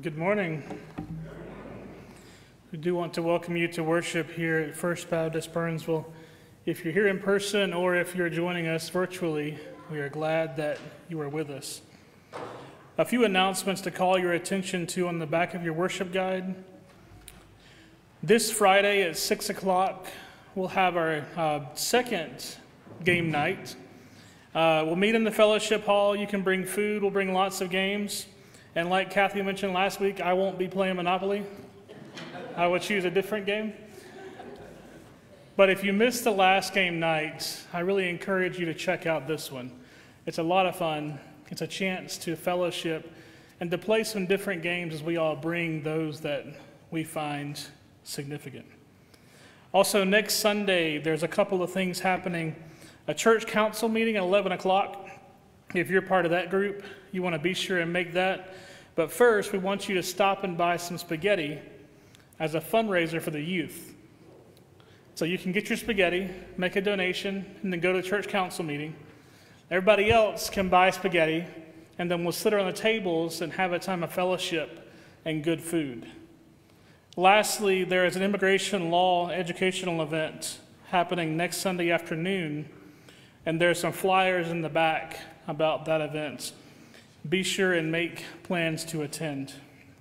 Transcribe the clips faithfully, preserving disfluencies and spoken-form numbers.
Good morning. We do want to welcome you to worship here at First Baptist Burnsville. If you're here in person or if you're joining us virtually, we are glad that you are with us. A few announcements to call your attention to on the back of your worship guide. This Friday at six o'clock, we'll have our uh, second game night. Uh, we'll meet in the fellowship hall. You can bring food. We'll bring lots of games. And like Kathy mentioned last week, I won't be playing Monopoly. I will choose a different game. But if you missed the last game night, I really encourage you to check out this one. It's a lot of fun. It's a chance to fellowship and to play some different games as we all bring those that we find significant. Also, next Sunday, there's a couple of things happening. A church council meeting at eleven o'clock. If you're part of that group, you want to be sure and make that. But first, we want you to stop and buy some spaghetti as a fundraiser for the youth. So you can get your spaghetti, make a donation, and then go to the church council meeting. Everybody else can buy spaghetti, and then we'll sit around the tables and have a time of fellowship and good food. Lastly, there is an immigration law educational event happening next Sunday afternoon, and there's some flyers in the back about that event. Be sure and make plans to attend.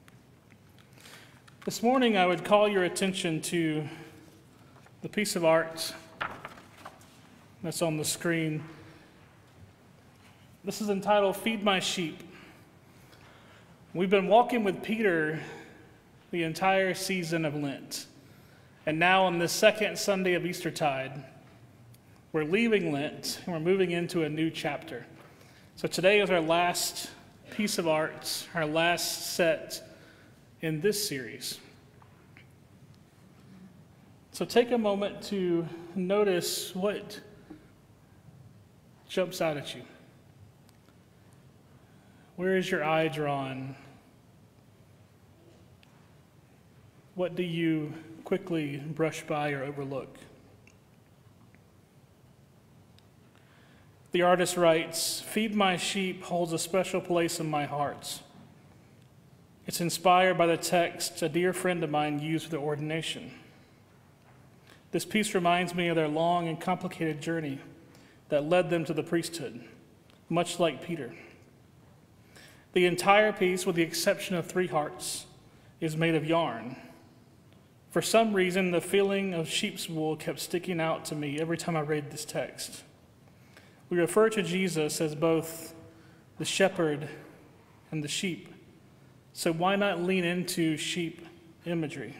This morning, I would call your attention to the piece of art that's on the screen. This is entitled Feed My Sheep. We've been walking with Peter the entire season of Lent. And now on the second Sunday of Eastertide, we're leaving Lent and we're moving into a new chapter. So today is our last piece of art, our last set in this series. So take a moment to notice what jumps out at you. Where is your eye drawn? What do you quickly brush by or overlook? The artist writes, "Feed My Sheep" holds a special place in my heart. It's inspired by the text a dear friend of mine used for the ordination. This piece reminds me of their long and complicated journey that led them to the priesthood, much like Peter. The entire piece, with the exception of three hearts, is made of yarn. For some reason, the feeling of sheep's wool kept sticking out to me every time I read this text. We refer to Jesus as both the shepherd and the sheep. So why not lean into sheep imagery?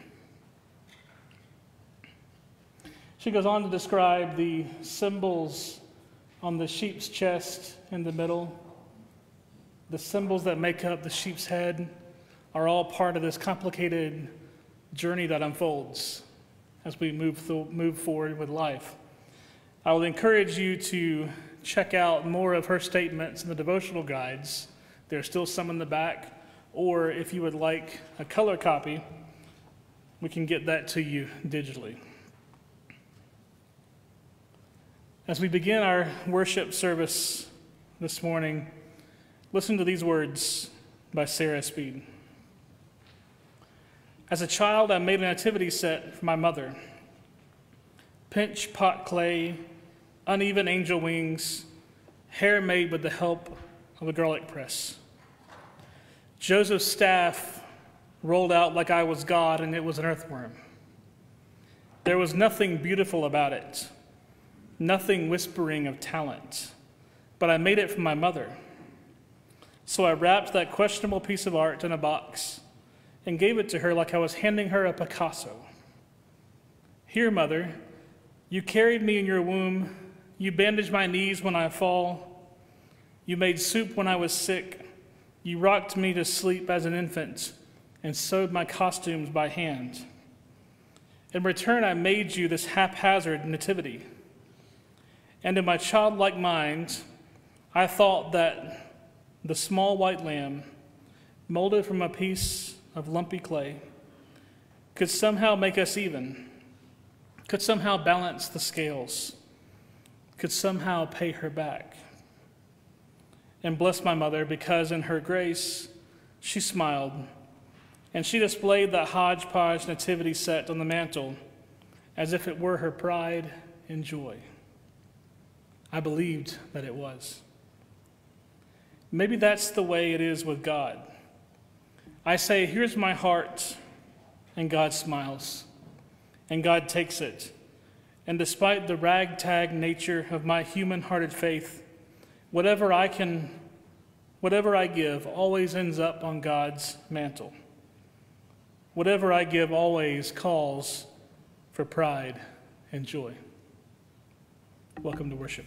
She goes on to describe the symbols on the sheep's chest in the middle. The symbols that make up the sheep's head are all part of this complicated journey that unfolds as we move, th- move forward with life. I will encourage you to check out more of her statements in the devotional guides. There's still some in the back. Or if you would like a color copy, we can get that to you digitally. As we begin our worship service this morning, listen to these words by Sarah Speed. As a child, I made a nativity set for my mother. Pinch pot clay, uneven angel wings, hair made with the help of a garlic press. Joseph's staff rolled out like I was God, and it was an earthworm. There was nothing beautiful about it, nothing whispering of talent, but I made it for my mother. So I wrapped that questionable piece of art in a box and gave it to her like I was handing her a Picasso. Here, mother, you carried me in your womb. You bandaged my knees when I fall. You made soup when I was sick. You rocked me to sleep as an infant and sewed my costumes by hand. In return, I made you this haphazard nativity. And in my childlike mind, I thought that the small white lamb, molded from a piece of lumpy clay, could somehow make us even, could somehow balance the scales, could somehow pay her back. And bless my mother, because in her grace, she smiled and she displayed the hodgepodge nativity set on the mantel as if it were her pride and joy. I believed that it was. Maybe that's the way it is with God. I say, here's my heart, and God smiles, and God takes it. And despite the ragtag nature of my human-hearted faith, whatever I can, whatever I give always ends up on God's mantle. Whatever I give always calls for pride and joy. Welcome to worship.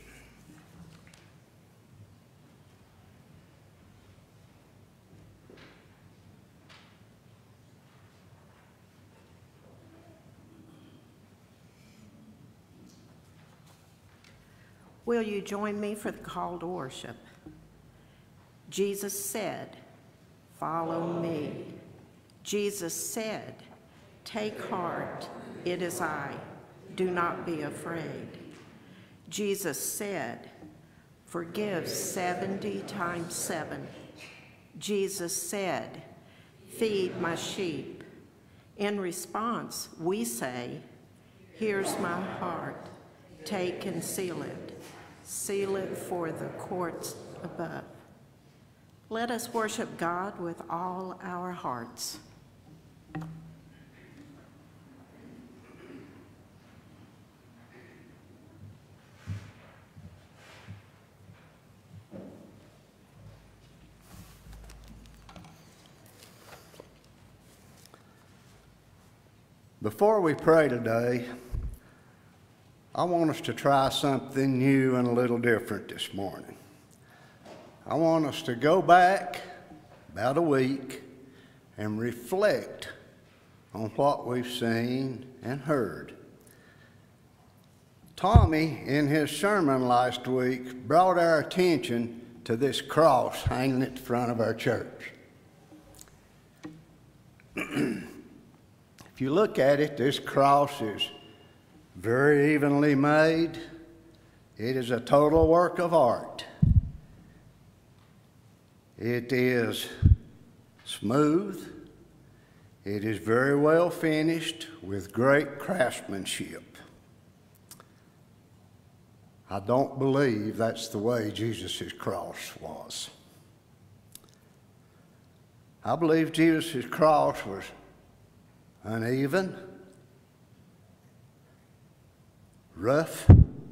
Will you join me for the call to worship? Jesus said, "Follow me." Jesus said, "Take heart, it is I. Do not be afraid." Jesus said, "Forgive seventy times seven." Jesus said, "Feed my sheep." In response, we say, "Here's my heart. Take and seal it. Seal it for the courts above." Let us worship God with all our hearts. Before we pray today, I want us to try something new and a little different this morning. I want us to go back about a week and reflect on what we've seen and heard. Tommy, in his sermon last week, brought our attention to this cross hanging at the front of our church. If you look at it, this cross is very evenly made. It is a total work of art. It is smooth. It is very well finished with great craftsmanship. I don't believe that's the way Jesus' cross was. I believe Jesus' cross was uneven, rough,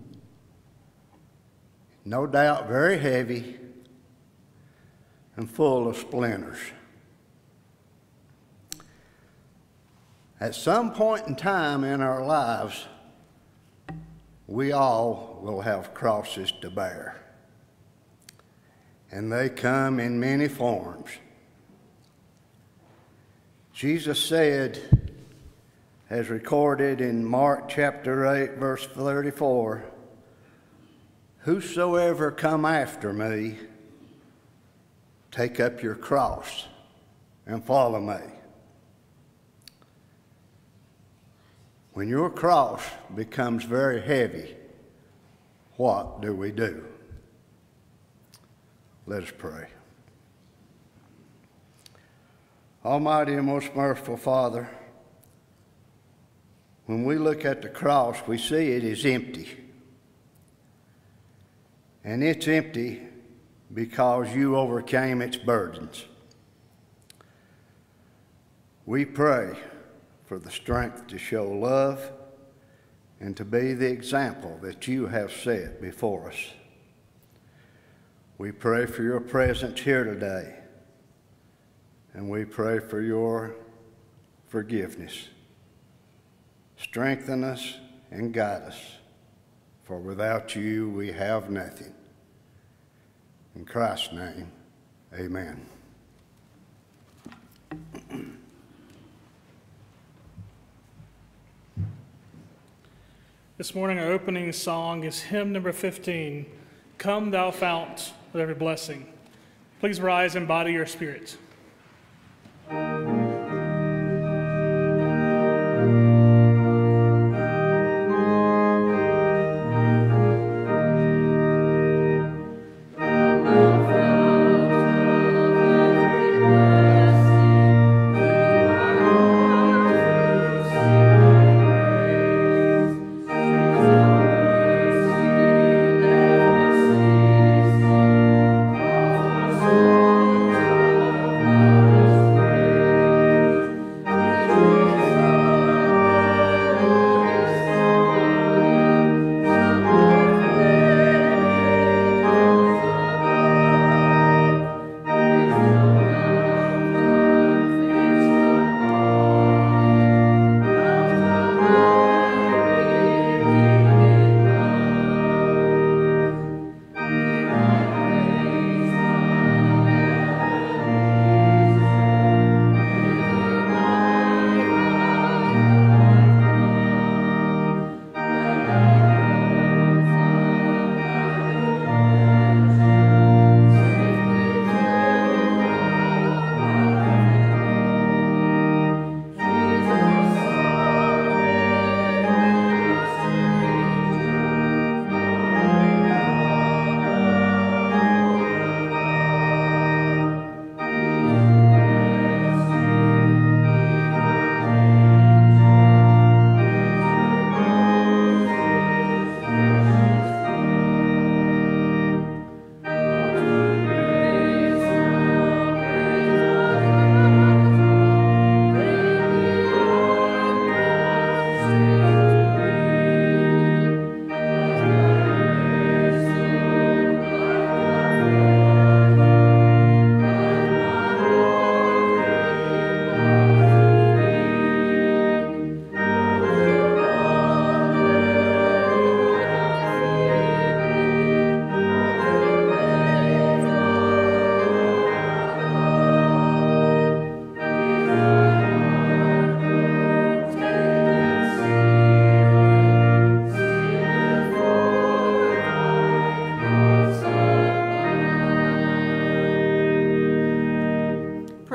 no doubt very heavy, and full of splinters. At some point in time in our lives, we all will have crosses to bear, and they come in many forms. Jesus said, as recorded in Mark chapter eight, verse thirty-four, "Whosoever come after me, take up your cross and follow me." When your cross becomes very heavy, what do we do? Let us pray. Almighty and most merciful Father, when we look at the cross, we see it is empty. And it's empty because you overcame its burdens. We pray for the strength to show love and to be the example that you have set before us. We pray for your presence here today, and we pray for your forgiveness. Strengthen us and guide us, for without you we have nothing. In Christ's name, amen. This morning, our opening song is hymn number fifteen, "Come Thou Fount of Every Blessing." Please rise and body your spirit. Come, thou fount of every blessing,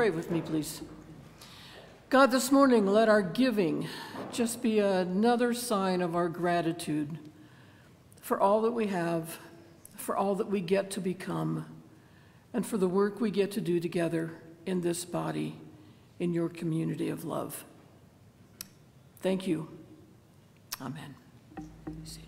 Pray with me, please. God, this morning, let our giving just be another sign of our gratitude for all that we have, for all that we get to become, and for the work we get to do together in this body, in your community of love. Thank you. Amen. Be seated.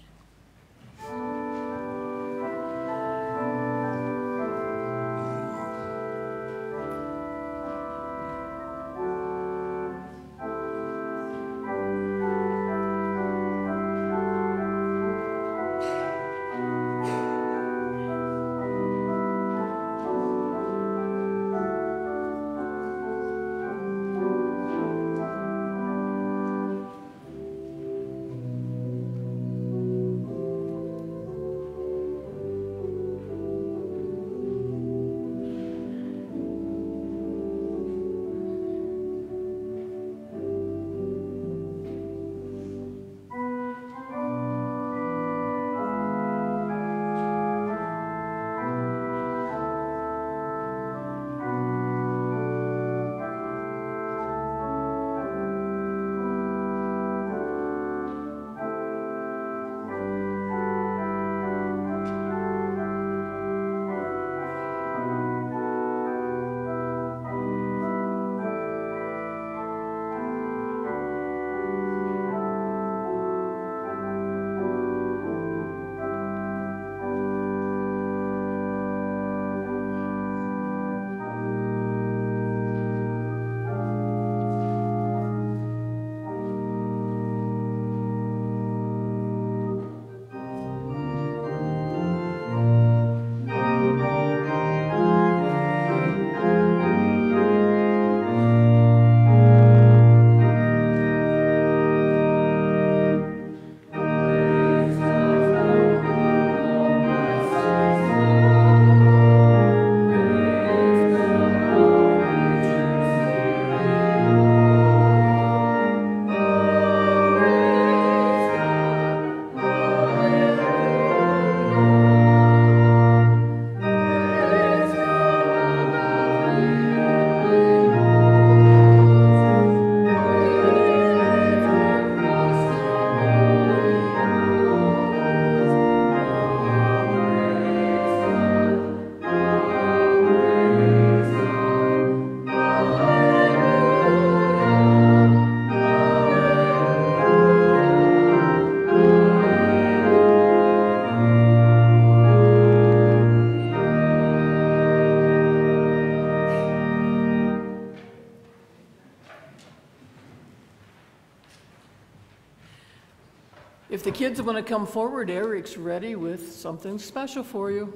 If the kids want to come forward, Eric's ready with something special for you.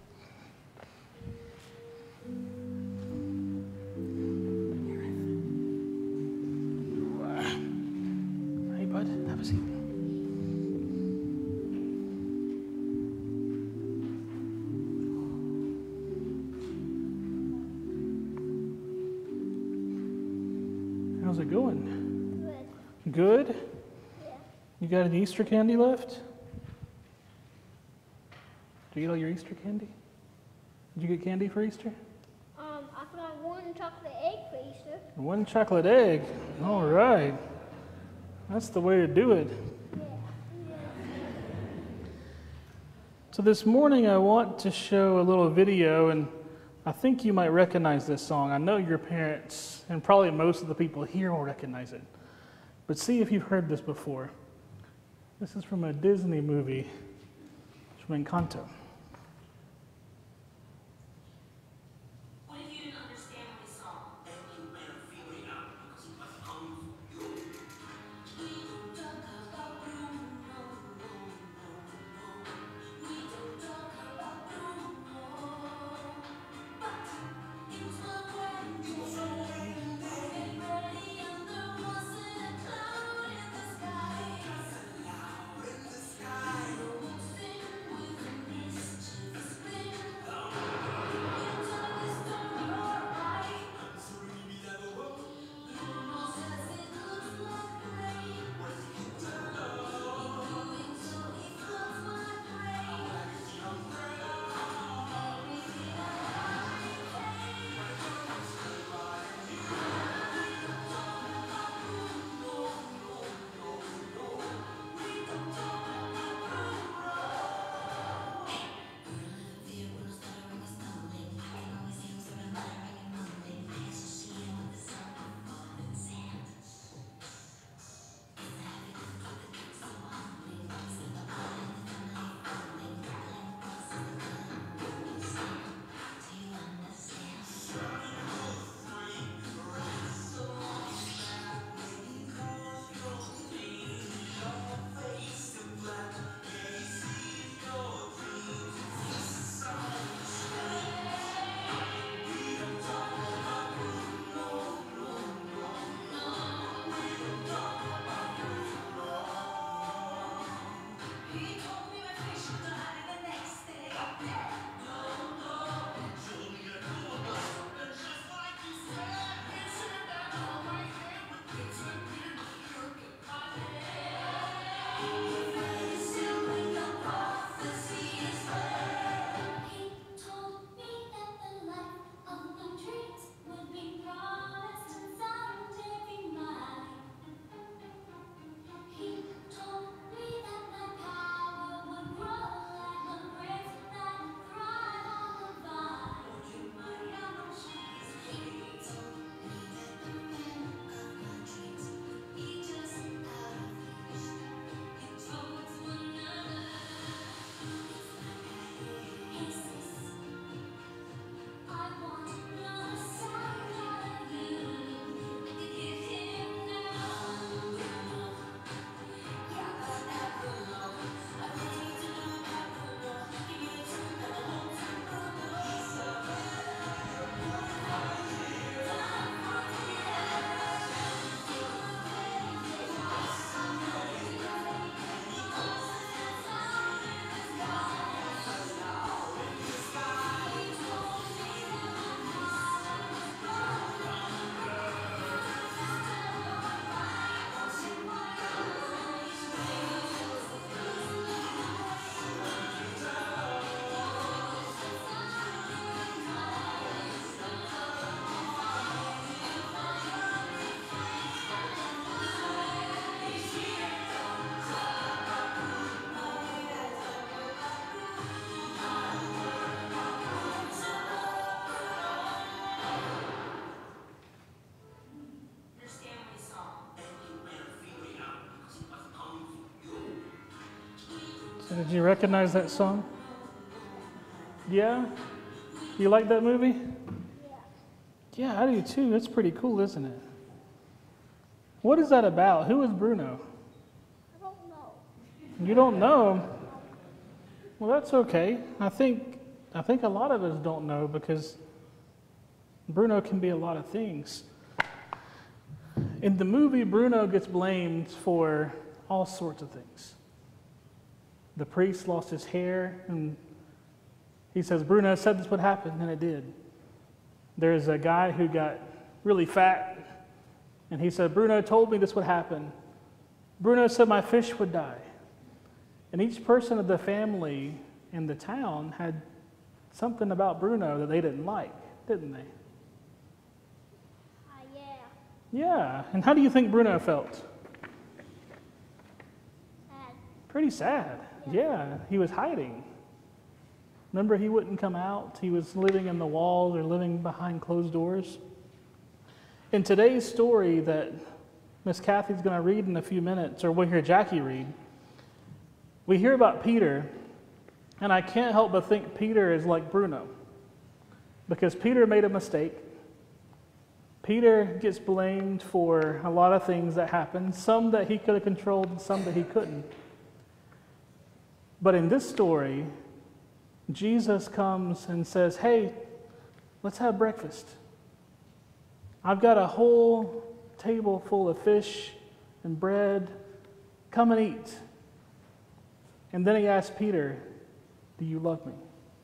Hey, bud, have a seat. How's it going? Good. Good? You got any Easter candy left? Did you eat all your Easter candy? Did you get candy for Easter? Um, I got one chocolate egg for Easter. One chocolate egg. All right. That's the way to do it. Yeah. Yeah. So this morning I want to show a little video, and I think you might recognize this song. I know your parents and probably most of the people here will recognize it. But see if you've heard this before. This is from a Disney movie. It's from Encanto. What if you didn't understand what he saw? And you better figure it out because it was coming for you. We don't talk about Bruno, no, no, no. We don't talk about Bruno. But it was my way. It was my way. Everybody and there wasn't a cloud in the sky. In the sky. No one sing with me. Did you recognize that song? Yeah? You like that movie? Yeah. Yeah, I do too. It's pretty cool, isn't it? What is that about? Who is Bruno? I don't know. You don't know? Well, that's okay. I think I think a lot of us don't know because Bruno can be a lot of things. In the movie, Bruno gets blamed for all sorts of things. The priest lost his hair, and he says, Bruno said this would happen, and it did. There's a guy who got really fat, and he said, Bruno told me this would happen. Bruno said my fish would die. And each person of the family in the town had something about Bruno that they didn't like, didn't they? Uh, yeah. Yeah, and how do you think Bruno felt? Sad. Pretty sad. Yeah, he was hiding. Remember, he wouldn't come out. He was living in the walls or living behind closed doors. In today's story that Miss Kathy's going to read in a few minutes, or we'll hear Jackie read, we hear about Peter, and I can't help but think Peter is like Bruno, because Peter made a mistake. Peter gets blamed for a lot of things that happened, some that he could have controlled and some that he couldn't. But in this story, Jesus comes and says, hey, let's have breakfast. I've got a whole table full of fish and bread. Come and eat. And then he asks Peter, do you love me?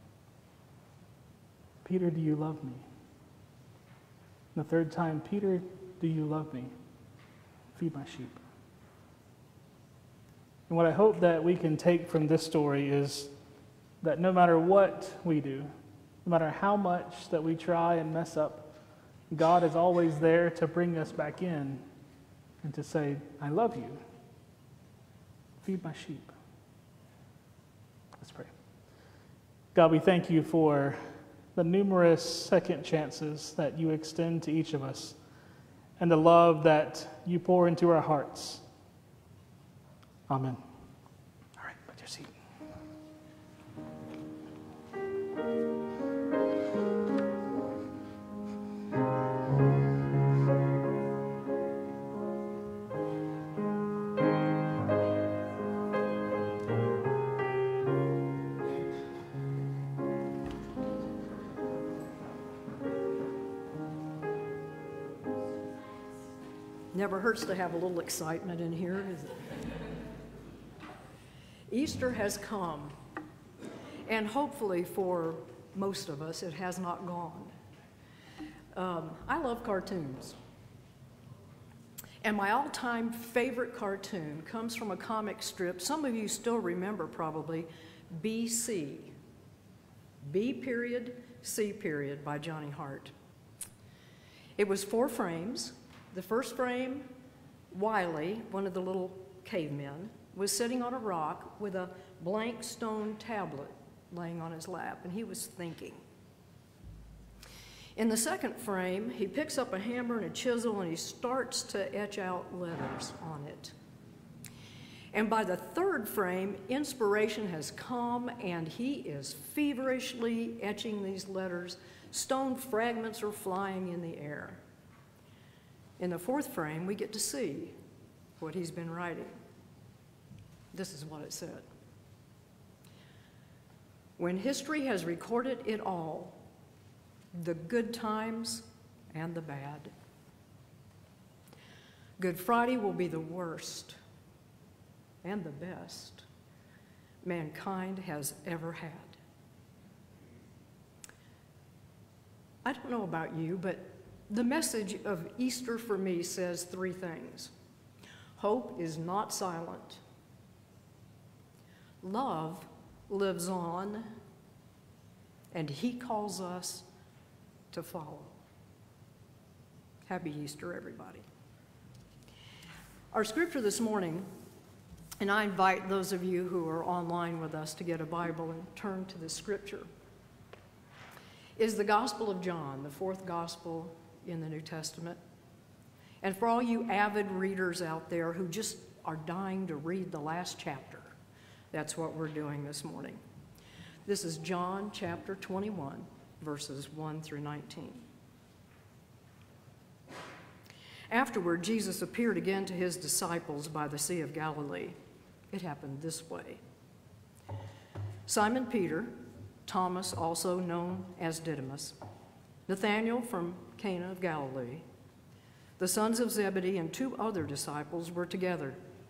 Peter, do you love me? And the third time, Peter, do you love me? Feed my sheep. And what I hope that we can take from this story is that no matter what we do, no matter how much that we try and mess up, God is always there to bring us back in and to say, I love you. Feed my sheep. Let's pray. God, we thank you for the numerous second chances that you extend to each of us and the love that you pour into our hearts. Amen. All right, put your seat. Never hurts to have a little excitement in here, does it? Easter has come, and hopefully for most of us, it has not gone. Um, I love cartoons. And my all-time favorite cartoon comes from a comic strip some of you still remember probably, B C. B period, C period by Johnny Hart. It was four frames. The first frame, Wiley, one of the little cavemen, was sitting on a rock with a blank stone tablet laying on his lap, and he was thinking. In the second frame, he picks up a hammer and a chisel and he starts to etch out letters on it. And by the third frame, inspiration has come and he is feverishly etching these letters. Stone fragments are flying in the air. In the fourth frame, we get to see what he's been writing. This is what it said. When history has recorded it all, the good times and the bad, Good Friday will be the worst and the best mankind has ever had. I don't know about you, but the message of Easter for me says three things. Hope is not silent. Love lives on, and he calls us to follow. Happy Easter, everybody. Our scripture this morning, and I invite those of you who are online with us to get a Bible and turn to the scripture, is the Gospel of John, the fourth gospel in the New Testament. And for all you avid readers out there who just are dying to read the last chapter, That's what we're doing this morning. This is John chapter twenty-one, verses one through nineteen. Afterward, Jesus appeared again to his disciples by the Sea of Galilee. It happened this way. Simon Peter, Thomas, also known as Didymus, Nathanael from Cana of Galilee, the sons of Zebedee, and two other disciples were together.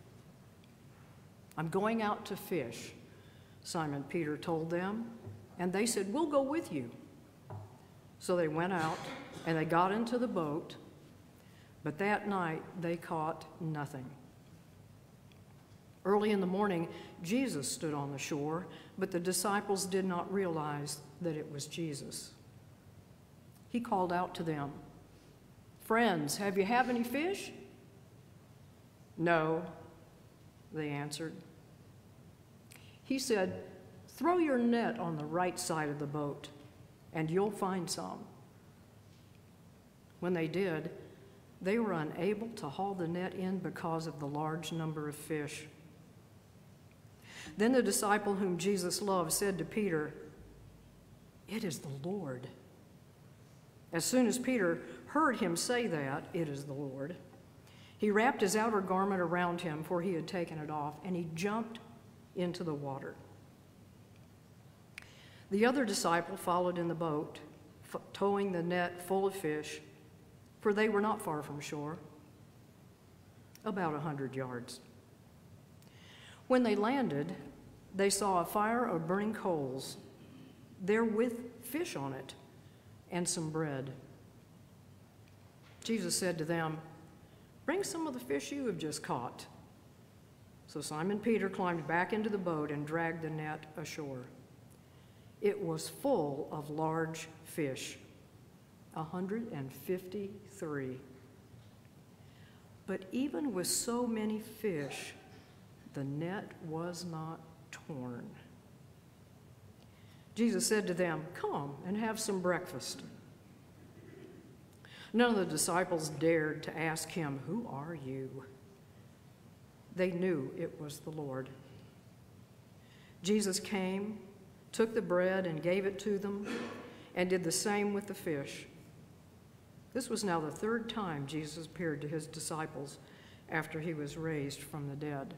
"I'm going out to fish," Simon Peter told them, and they said, "We'll go with you." So they went out, and they got into the boat, but that night they caught nothing. Early in the morning, Jesus stood on the shore, but the disciples did not realize that it was Jesus. He called out to them, "Friends, have you have any fish?" "No," they answered. He said, "Throw your net on the right side of the boat, and you'll find some." When they did, they were unable to haul the net in because of the large number of fish. Then the disciple whom Jesus loved said to Peter, "It is the Lord." As soon as Peter heard him say that, "It is the Lord," he wrapped his outer garment around him, for he had taken it off, and he jumped into the water. The other disciple followed in the boat, f- towing the net full of fish, for they were not far from shore, about a hundred yards. When they landed, they saw a fire of burning coals, there with fish on it, and some bread. Jesus said to them, "Bring some of the fish you have just caught." So Simon Peter climbed back into the boat and dragged the net ashore. It was full of large fish, a hundred and fifty-three. But even with so many fish, the net was not torn. Jesus said to them, "Come and have some breakfast." None of the disciples dared to ask him, "Who are you?" They knew it was the Lord. Jesus came, took the bread and gave it to them, and did the same with the fish. This was now the third time Jesus appeared to his disciples after he was raised from the dead.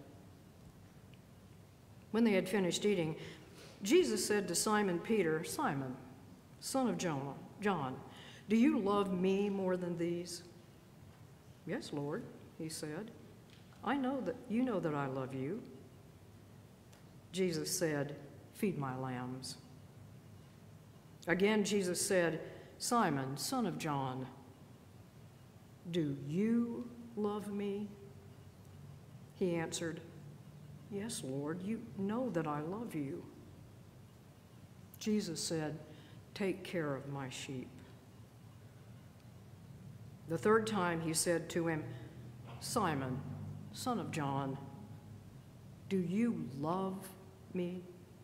When they had finished eating, Jesus said to Simon Peter, "Simon, son of John, John, do you love me more than these?" "Yes, Lord," he said. "I know that you know that I love you." Jesus said, "Feed my lambs." Again, Jesus said, "Simon, son of John, do you love me?" He answered, "Yes, Lord, you know that I love you." Jesus said, "Take care of my sheep." The third time he said to him, "Simon, son of John, do you love me?"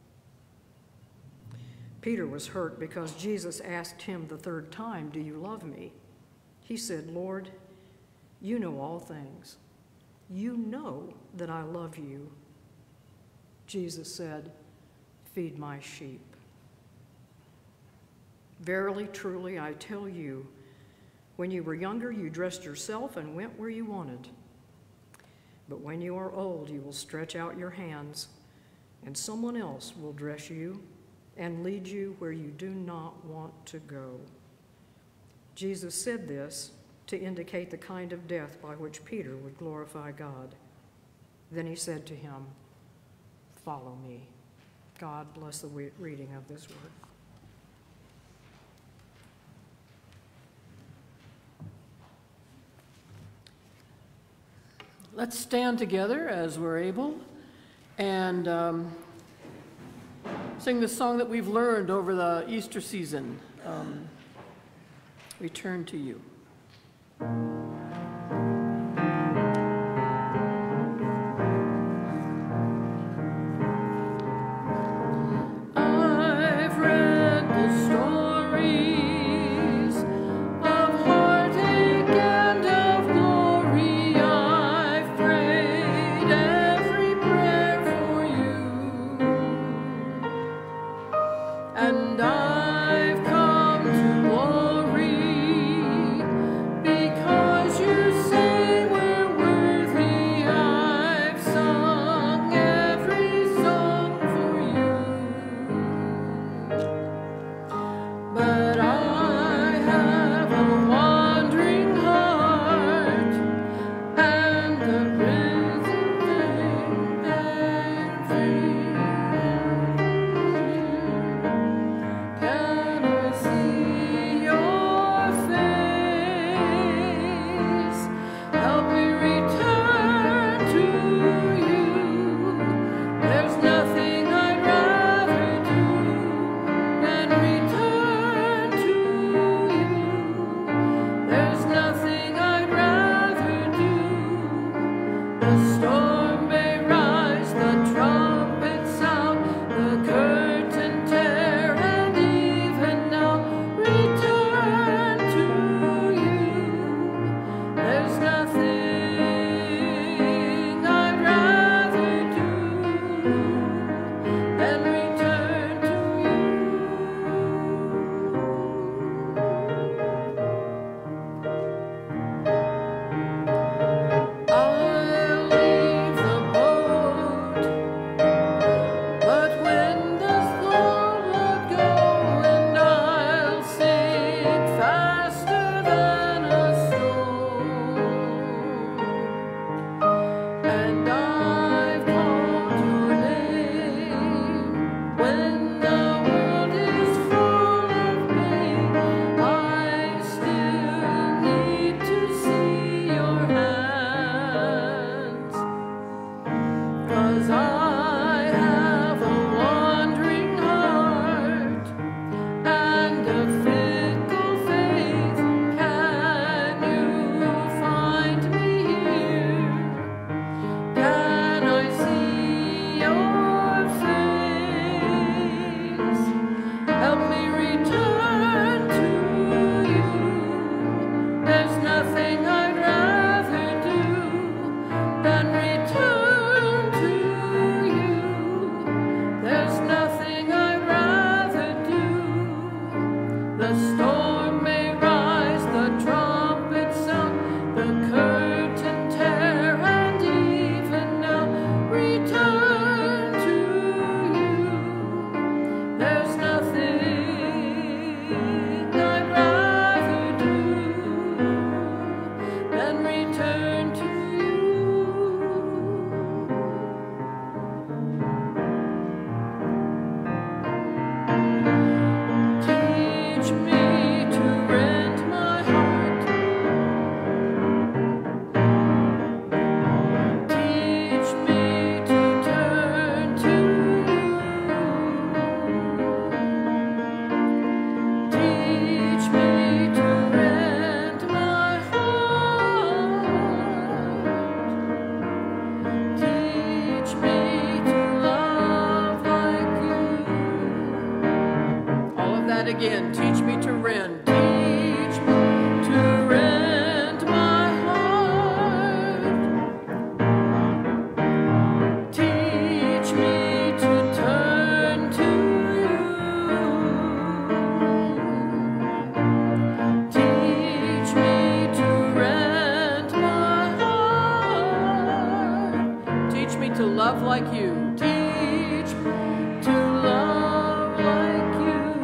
Peter was hurt because Jesus asked him the third time, "Do you love me?" He said, "Lord, you know all things. You know that I love you." Jesus said, "Feed my sheep. Verily, truly, I tell you, when you were younger, you dressed yourself and went where you wanted. But when you are old, you will stretch out your hands, and someone else will dress you and lead you where you do not want to go." Jesus said this to indicate the kind of death by which Peter would glorify God. Then he said to him, "Follow me." God bless the reading of this word. Let's stand together as we're able and um, sing the song that we've learned over the Easter season, um, "Return to You." I've read the stories of heartache and of glory. I've prayed every prayer for you. and I've come to glory, because you say we're worthy. I've sung every song for you, but I have a wandering heart and a risen thing and free. Can I see your face? Help me return to you. There's nothing I'd rather do than return to you. There's nothing I'd rather do. The storm may rise, the trumpet sound, the curtain tear, and even now return to you. There's nothing I'd rather do than return to you. I'll leave the boat, but when does the Lord go? And I'll sink faster than a stone. And I've called your name when the world is full of pain. I still need to see your hands, 'cause I have a wandering heart and a fickle faith. Can you find me here? Can I see your face? Help me return to you. There's nothing I'd rather do than return to you. There's nothing I'd rather do. The storm may rise, the trumpet sound, the curtain tear, and even now return to you. There's nothing I'd rather do than return to you. Teach me to rend my heart. Teach me to turn to you. Teach me to rend my heart. Teach me to love like you. All of that again. Teach me to rend. Teach me to rend my heart. Teach me to turn to you. Teach me to rend my heart. Teach me to love like you. Teach me to love like you.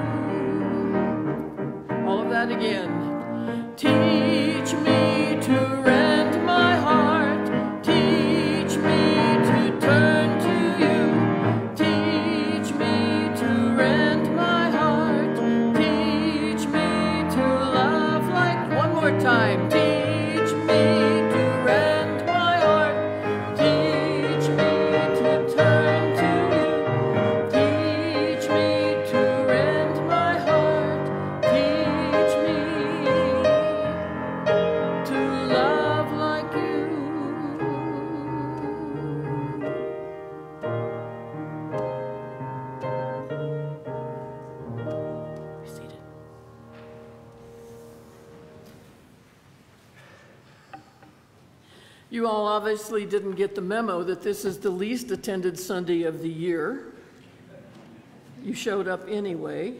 All of that again. Teach me to rend my heart. Teach me to turn to you. Teach me to rend my heart. Teach me to love like. One more time. Teach me to rend my heart. Teach me to turn to you. Teach me to rend my heart. Teach me to love like you. Be seated. You all obviously didn't get the memo that this is the least attended Sunday of the year. you showed up anyway.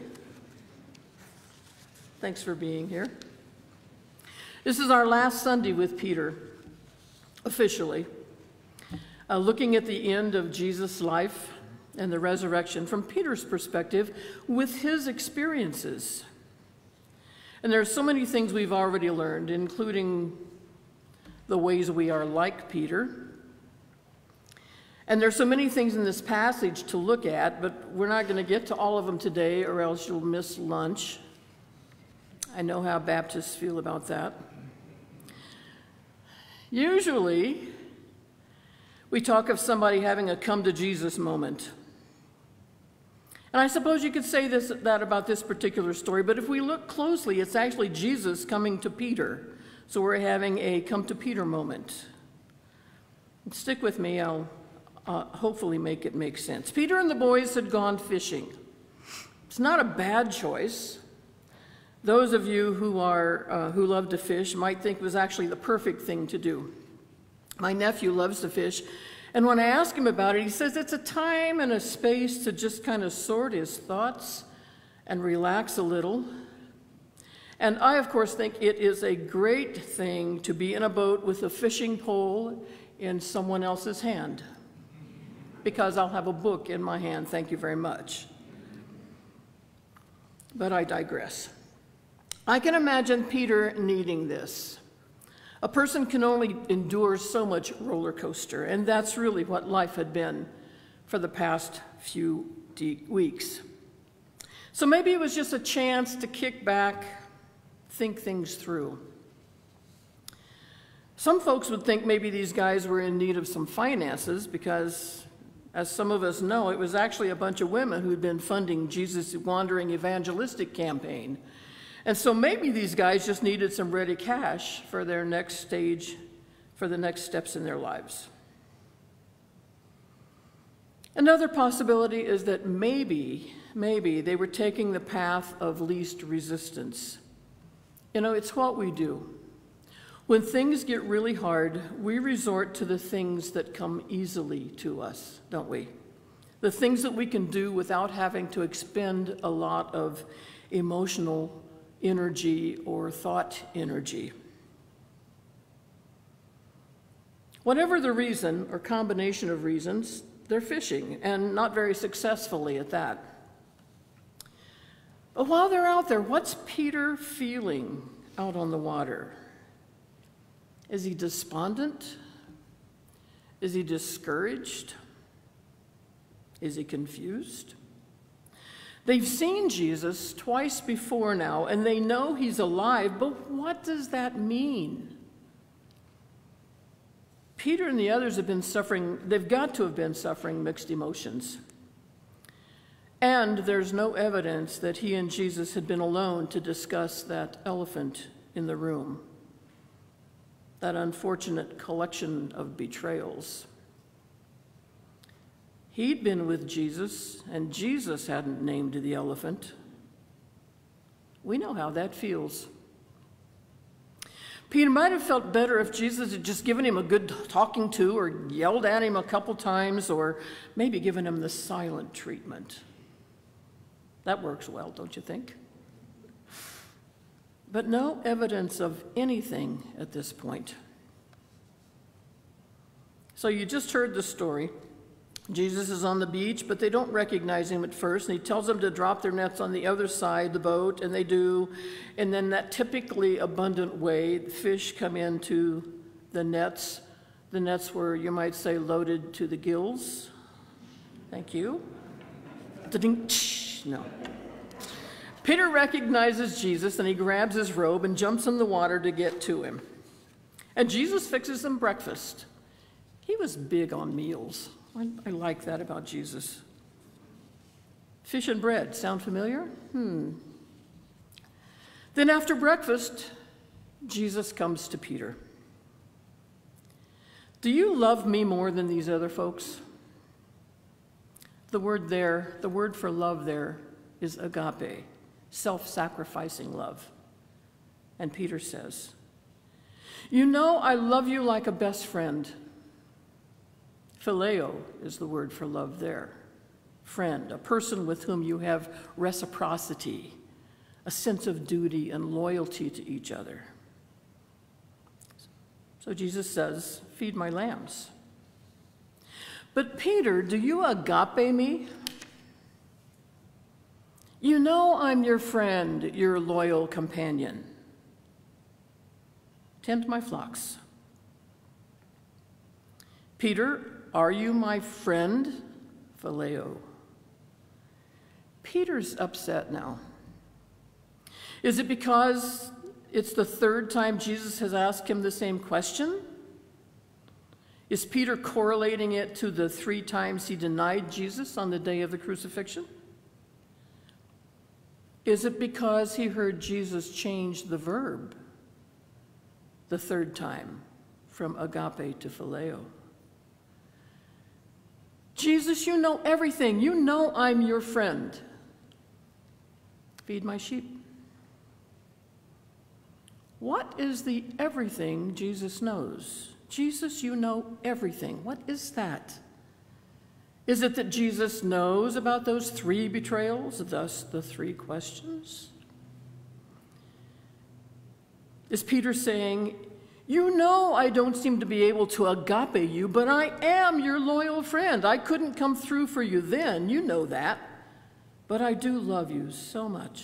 Thanks for being here. This is our last Sunday with Peter, officially, uh, looking at the end of Jesus' life and the resurrection from Peter's perspective with his experiences. And there are so many things we've already learned, including the ways we are like Peter. And there's so many things in this passage to look at, but we're not going to get to all of them today, or else you'll miss lunch. I know how Baptists feel about that. Usually, we talk of somebody having a come to Jesus moment. And I suppose you could say this, that about this particular story, but if we look closely, it's actually Jesus coming to Peter. So we're having a come to Peter moment. Stick with me, I'll uh, hopefully make it make sense. Peter and the boys had gone fishing. It's not a bad choice. Those of you who are uh, who love to fish might think it was actually the perfect thing to do. My nephew loves to fish, and when I ask him about it, he says it's a time and a space to just kind of sort his thoughts and relax a little. And I, of course, think it is a great thing to be in a boat with a fishing pole in someone else's hand, because I'll have a book in my hand, thank you very much. But I digress. I can imagine Peter needing this. A person can only endure so much roller coaster, and that's really what life had been for the past few de- weeks. So maybe it was just a chance to kick back, think things through. Some folks would think maybe these guys were in need of some finances because, as some of us know, it was actually a bunch of women who'd been funding Jesus' wandering evangelistic campaign. And so maybe these guys just needed some ready cash for their next stage, for the next steps in their lives. Another possibility is that maybe, maybe they were taking the path of least resistance. You know, it's what we do. When things get really hard, we resort to the things that come easily to us, don't we? The things that we can do without having to expend a lot of emotional energy or thought energy. Whatever the reason or combination of reasons, they're fishing, and not very successfully at that. But while they're out there, what's Peter feeling out on the water? Is he despondent? Is he discouraged? Is he confused? They've seen Jesus twice before now, and they know he's alive, but what does that mean? Peter and the others have been suffering, they've got to have been suffering mixed emotions. And there's no evidence that he and Jesus had been alone to discuss that elephant in the room, that unfortunate collection of betrayals. He'd been with Jesus, and Jesus hadn't named the elephant. We know how that feels. Peter might have felt better if Jesus had just given him a good talking to, or yelled at him a couple times, or maybe given him the silent treatment. That works well, don't you think? But no evidence of anything at this point. So you just heard the story. Jesus is on the beach, but they don't recognize him at first, and he tells them to drop their nets on the other side of the boat, and they do. And then that typically abundant way, the fish come into the nets. The nets were, you might say, loaded to the gills. Thank you. No. Peter recognizes Jesus, and he grabs his robe and jumps in the water to get to him. And Jesus fixes them breakfast. He was big on meals. I, I like that about Jesus. Fish and bread, sound familiar? Hmm. Then after breakfast, Jesus comes to Peter. Do you love me more than these other folks? The word there, the word for love there is agape, self-sacrificing love. And Peter says, you know I love you like a best friend. Phileo is the word for love there. friend, a person with whom you have reciprocity, a sense of duty and loyalty to each other. So Jesus says, feed my lambs. But Peter, do you agape me? You know I'm your friend, your loyal companion. Tend my flocks. Peter, are you my friend? Phileo. Peter's upset now. Is it because it's the third time Jesus has asked him the same question? Is Peter correlating it to the three times he denied Jesus on the day of the crucifixion? Is it because he heard Jesus change the verb the third time from agape to phileo? Jesus, you know everything. You know I'm your friend. Feed my sheep. What is the everything Jesus knows? Jesus, you know everything. What is that? Is it that Jesus knows about those three betrayals, thus the three questions? Is Peter saying, you know I don't seem to be able to agape you, but I am your loyal friend. I couldn't come through for you then, you know that, but I do love you so much.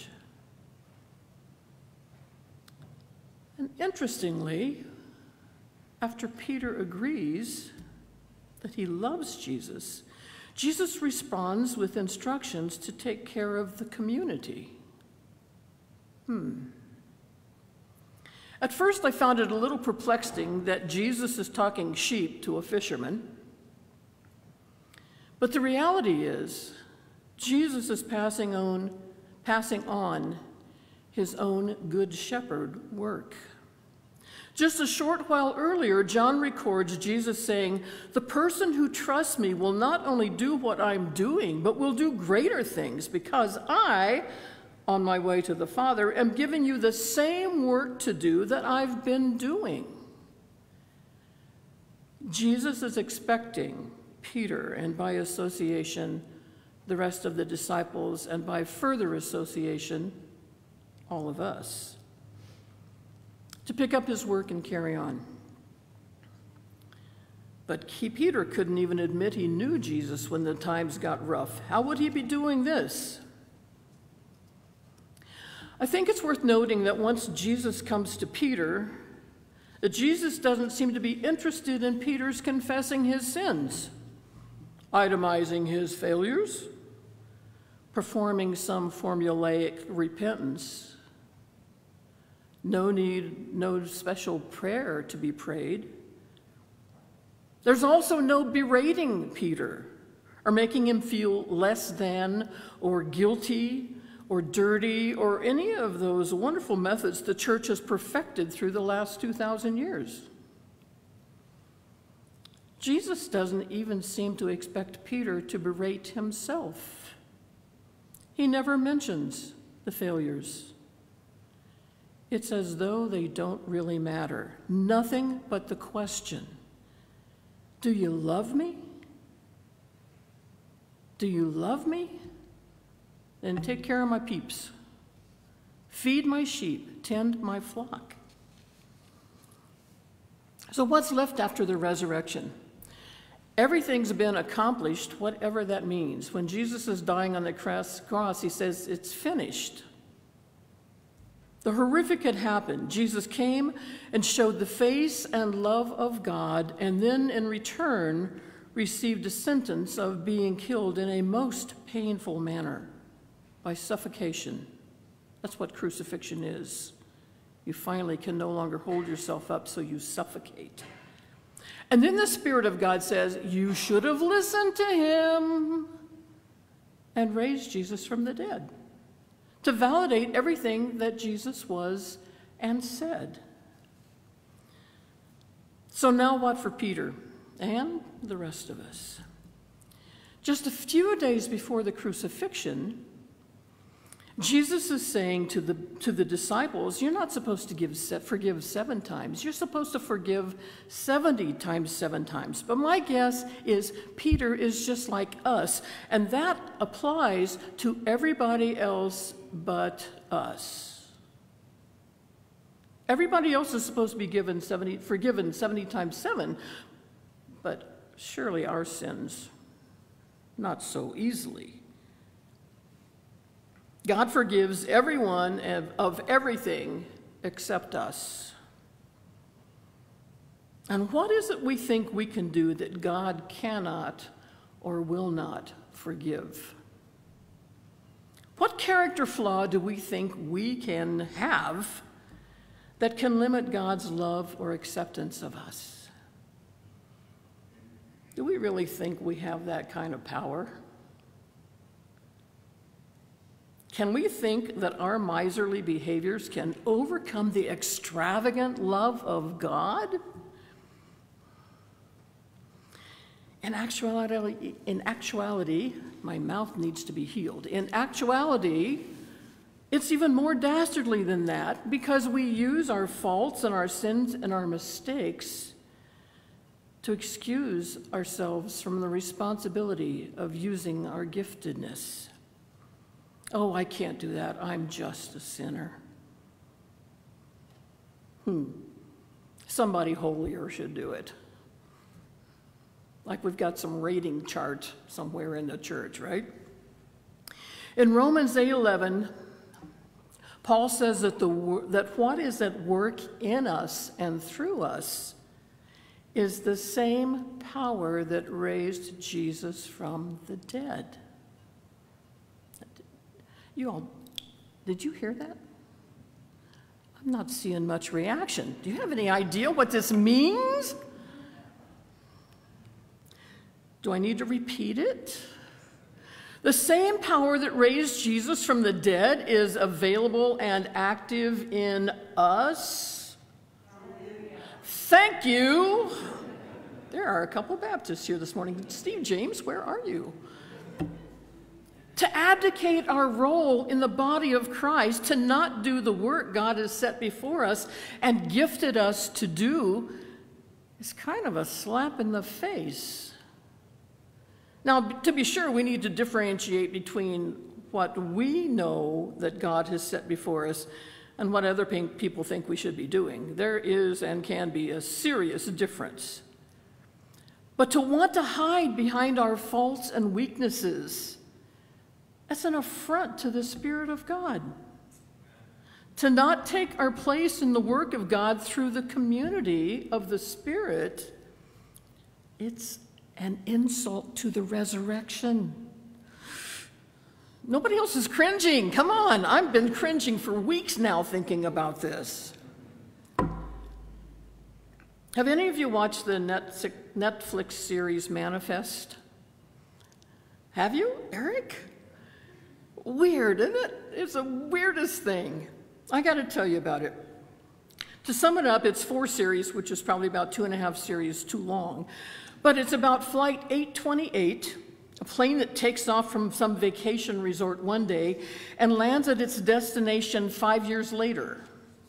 And interestingly, after Peter agrees that he loves Jesus, Jesus responds with instructions to take care of the community. Hmm. At first, I found it a little perplexing that Jesus is talking sheep to a fisherman. But the reality is, Jesus is passing on, passing on his own good shepherd work. Just a short while earlier, John records Jesus saying, the person who trusts me will not only do what I'm doing, but will do greater things because I, on my way to the Father, am giving you the same work to do that I've been doing. Jesus is expecting Peter, and by association, the rest of the disciples, and by further association, all of us, to pick up his work and carry on. But he, Peter couldn't even admit he knew Jesus when the times got rough. How would he be doing this? I think it's worth noting that once Jesus comes to Peter, that Jesus doesn't seem to be interested in Peter's confessing his sins, itemizing his failures, performing some formulaic repentance. No need, no special prayer to be prayed. There's also no berating Peter or making him feel less than or guilty or dirty or any of those wonderful methods the church has perfected through the last two thousand years. Jesus doesn't even seem to expect Peter to berate himself. He never mentions the failures. It's as though they don't really matter. Nothing but the question, do you love me? Do you love me? Then take care of my peeps. Feed my sheep, tend my flock. So what's left after the resurrection? Everything's been accomplished, whatever that means. When Jesus is dying on the cross, he says, it's finished. The horrific had happened. Jesus came and showed the face and love of God, and then in return received a sentence of being killed in a most painful manner by suffocation. That's what crucifixion is. You finally can no longer hold yourself up, so you suffocate. And then the Spirit of God says, you should have listened to him, and raised Jesus from the dead, to validate everything that Jesus was and said. So now what for Peter and the rest of us? Just a few days before the crucifixion, Jesus is saying to the, to the disciples, you're not supposed to give, forgive seven times. You're supposed to forgive seventy times seven times. But my guess is Peter is just like us, and that applies to everybody else but us. Everybody else is supposed to be given seventy, forgiven seventy times seven, but surely our sins, not so easily. God forgives everyone of everything except us. And what is it we think we can do that God cannot or will not forgive? What character flaw do we think we can have that can limit God's love or acceptance of us? Do we really think we have that kind of power? Can we think that our miserly behaviors can overcome the extravagant love of God? In actuality, in actuality, my mouth needs to be healed. In actuality, it's even more dastardly than that, because we use our faults and our sins and our mistakes to excuse ourselves from the responsibility of using our giftedness. Oh, I can't do that. I'm just a sinner. Hmm. Somebody holier should do it. Like we've got some rating chart somewhere in the church, right? In Romans eight eleven, Paul says that, the, that what is at work in us and through us is the same power that raised Jesus from the dead. You all, did you hear that? I'm not seeing much reaction. Do you have any idea what this means? Do I need to repeat it? The same power that raised Jesus from the dead is available and active in us. Thank you. There are a couple Baptists here this morning. Steve James, where are you? To abdicate our role in the body of Christ, to not do the work God has set before us and gifted us to do, is kind of a slap in the face. Now, to be sure, we need to differentiate between what we know that God has set before us and what other people think we should be doing. There is and can be a serious difference. But to want to hide behind our faults and weaknesses, that's an affront to the Spirit of God. To not take our place in the work of God through the community of the Spirit, it's an insult to the resurrection. Nobody else is cringing. Come on, I've been cringing for weeks now thinking about this. Have any of you watched the Netflix series Manifest? Have you, Eric? Weird, isn't it? It's the weirdest thing. I got to tell you about it. To sum it up, it's four series, which is probably about two and a half series too long. But it's about Flight eight twenty-eight, a plane that takes off from some vacation resort one day and lands at its destination five years later.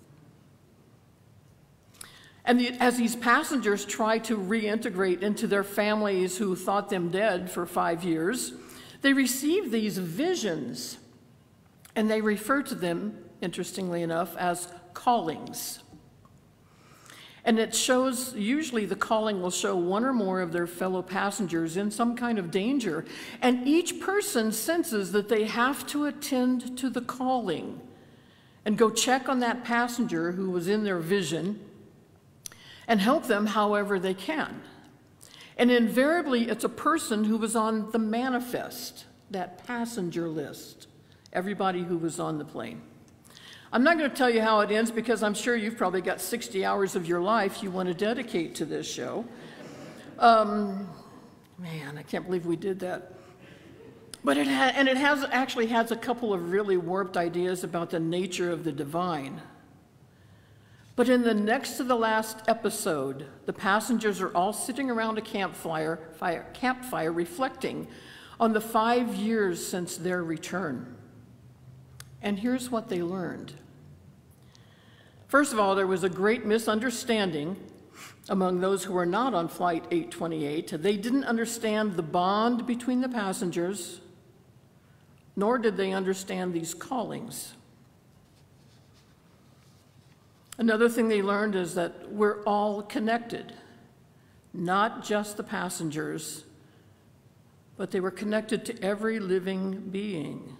And the, as these passengers try to reintegrate into their families who thought them dead for five years, they receive these visions, and they refer to them, interestingly enough, as callings. And it shows, usually the calling will show one or more of their fellow passengers in some kind of danger, and each person senses that they have to attend to the calling and go check on that passenger who was in their vision and help them however they can. And invariably, it's a person who was on the manifest, that passenger list, everybody who was on the plane. I'm not going to tell you how it ends because I'm sure you've probably got sixty hours of your life you want to dedicate to this show. Um, man, I can't believe we did that. But it ha- and it has actually has a couple of really warped ideas about the nature of the divine. But in the next to the last episode, the passengers are all sitting around a campfire, fire, campfire reflecting on the five years since their return. And here's what they learned. First of all, there was a great misunderstanding among those who were not on Flight eight twenty-eight. They didn't understand the bond between the passengers, nor did they understand these callings. Another thing they learned is that we're all connected, not just the passengers, but they were connected to every living being.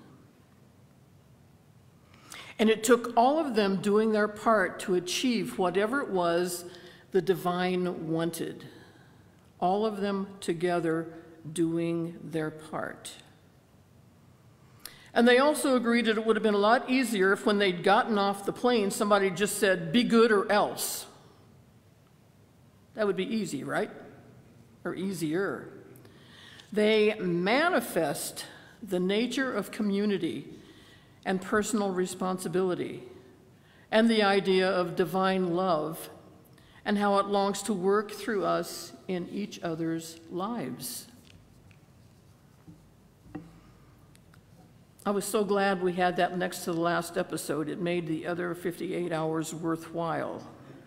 And it took all of them doing their part to achieve whatever it was the divine wanted. All of them together doing their part. And they also agreed that it would have been a lot easier if when they'd gotten off the plane, somebody just said, "Be good or else." That would be easy, right? Or easier. They manifest the nature of community and personal responsibility, and the idea of divine love, and how it longs to work through us in each other's lives. I was so glad we had that next to the last episode. It made the other fifty-eight hours worthwhile.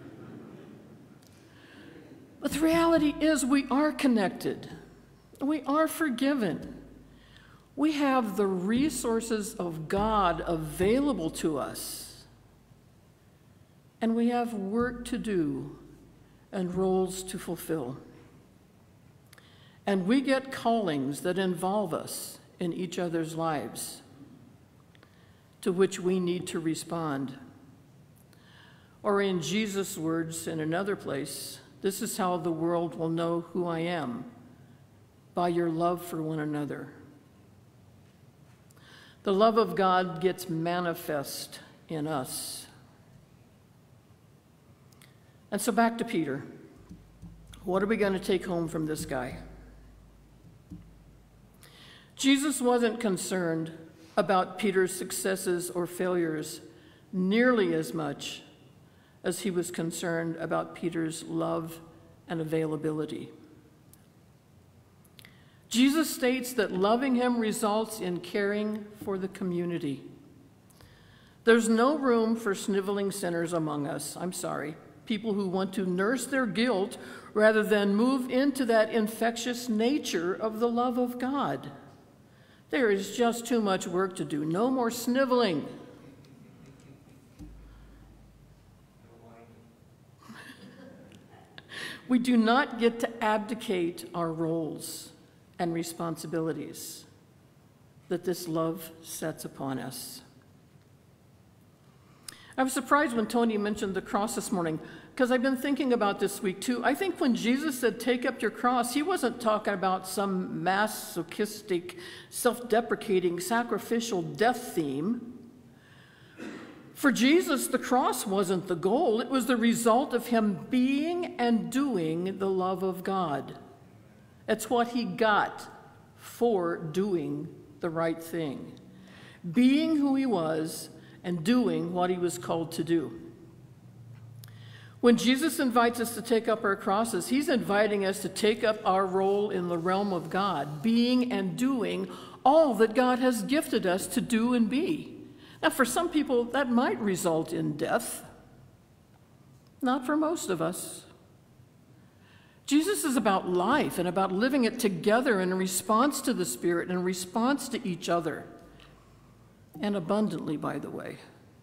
But the reality is we are connected. We are forgiven. We have the resources of God available to us. And we have work to do and roles to fulfill. And we get callings that involve us in each other's lives, to which we need to respond. Or in Jesus' words in another place, this is how the world will know who I am, by your love for one another. The love of God gets manifest in us. And so back to Peter. What are we going to take home from this guy? Jesus wasn't concerned about Peter's successes or failures nearly as much as he was concerned about Peter's love and availability. Jesus states that loving him results in caring for the community. There's no room for sniveling sinners among us. I'm sorry. People who want to nurse their guilt rather than move into that infectious nature of the love of God. There is just too much work to do. No more sniveling. We do not get to abdicate our roles and responsibilities that this love sets upon us. I was surprised when Tony mentioned the cross this morning, because I've been thinking about this week too. I think when Jesus said, "Take up your cross," he wasn't talking about some masochistic, self-deprecating, sacrificial death theme. For Jesus, the cross wasn't the goal. It was the result of him being and doing the love of God. It's what he got for doing the right thing, being who he was and doing what he was called to do. When Jesus invites us to take up our crosses, he's inviting us to take up our role in the realm of God, being and doing all that God has gifted us to do and be. Now, for some people, that might result in death. Not for most of us. Jesus is about life and about living it together in response to the Spirit and in response to each other. And abundantly, by the way.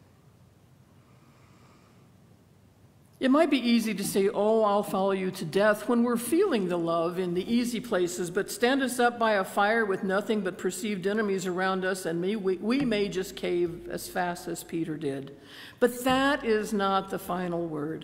It might be easy to say, "Oh, I'll follow you to death," when we're feeling the love in the easy places, but stand us up by a fire with nothing but perceived enemies around us, and we, we, we may just cave as fast as Peter did. But that is not the final word.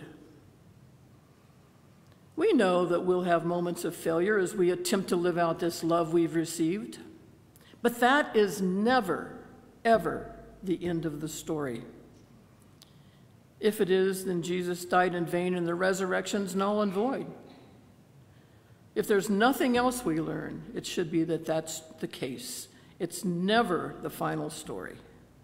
We know that we'll have moments of failure as we attempt to live out this love we've received, but that is never, ever the end of the story. If it is, then Jesus died in vain and the resurrection's null and void. If there's nothing else we learn, it should be that that's the case. It's never the final story.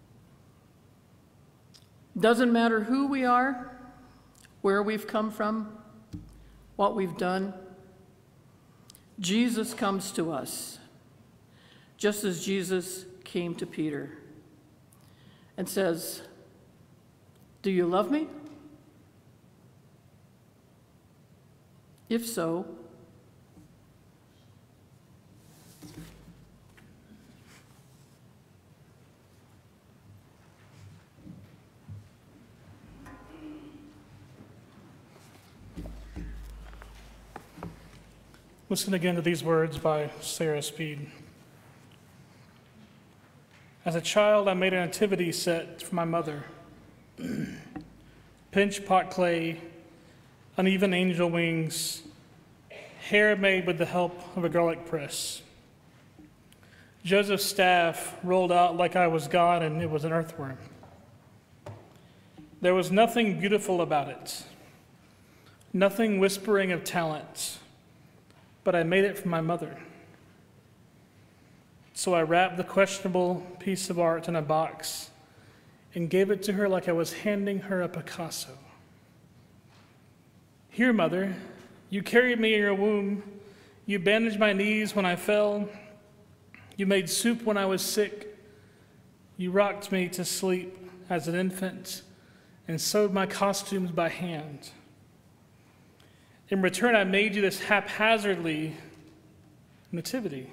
Doesn't matter who we are, where we've come from, what we've done. Jesus comes to us, just as Jesus came to Peter. and says, "Do you love me? If so, listen again to these words by Sarah Speed. As a child, I made a nativity set for my mother. Pinch pot clay, uneven angel wings, hair made with the help of a garlic press. Joseph's staff rolled out like I was God and it was an earthworm. There was nothing beautiful about it, nothing whispering of talent, but I made it for my mother. So I wrapped the questionable piece of art in a box and gave it to her like I was handing her a Picasso. Here, Mother, you carried me in your womb. You bandaged my knees when I fell. You made soup when I was sick. You rocked me to sleep as an infant and sewed my costumes by hand. In return, I made you this haphazardly nativity.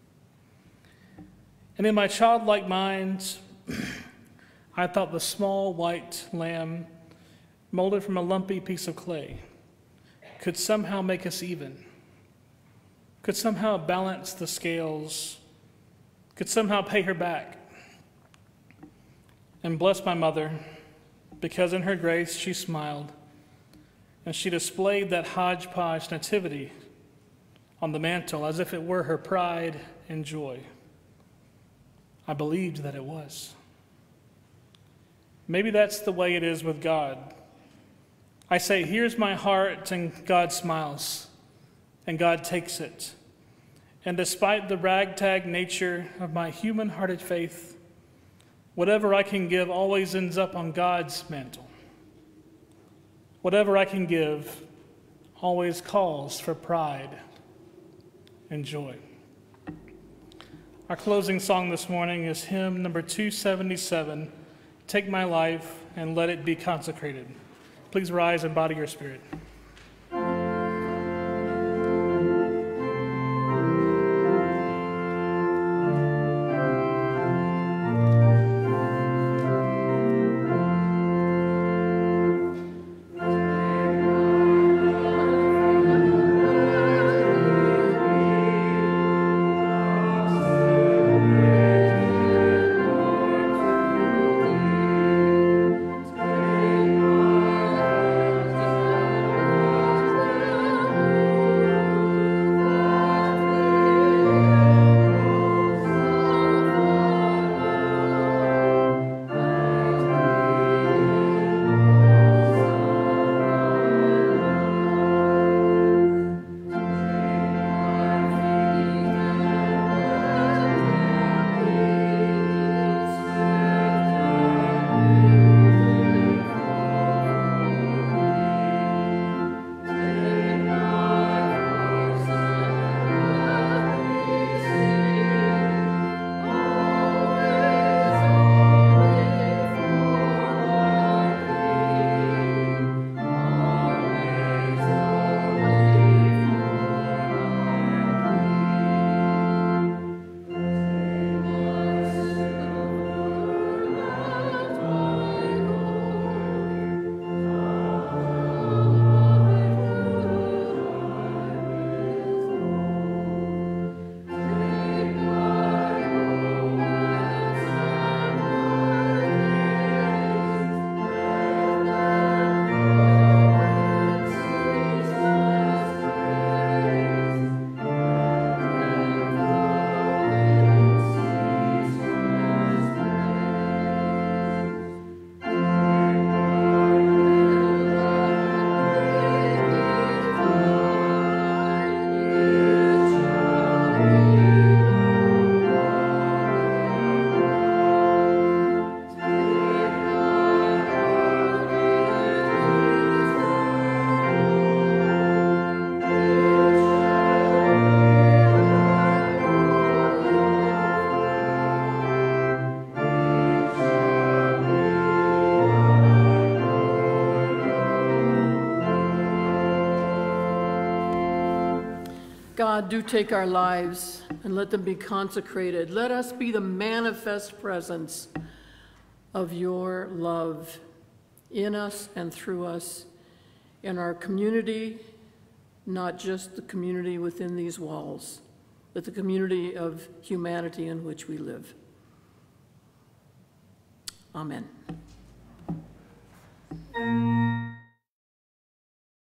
And in my childlike mind, I thought the small white lamb, molded from a lumpy piece of clay, could somehow make us even, could somehow balance the scales, could somehow pay her back. And bless my mother, because in her grace she smiled, and she displayed that hodgepodge nativity on the mantle as if it were her pride and joy. I believed that it was. Maybe that's the way it is with God. I say, here's my heart, and God smiles, and God takes it. And despite the ragtag nature of my human-hearted faith, whatever I can give always ends up on God's mantle. Whatever I can give always calls for pride and joy. Our closing song this morning is hymn number two seventy-seven, Take My Life and Let It Be Consecrated. Please rise and body your spirit. "Take God, do take our lives and let them be consecrated. Let us be the manifest presence of your love in us and through us, in our community, not just the community within these walls, but the community of humanity in which we live. Amen.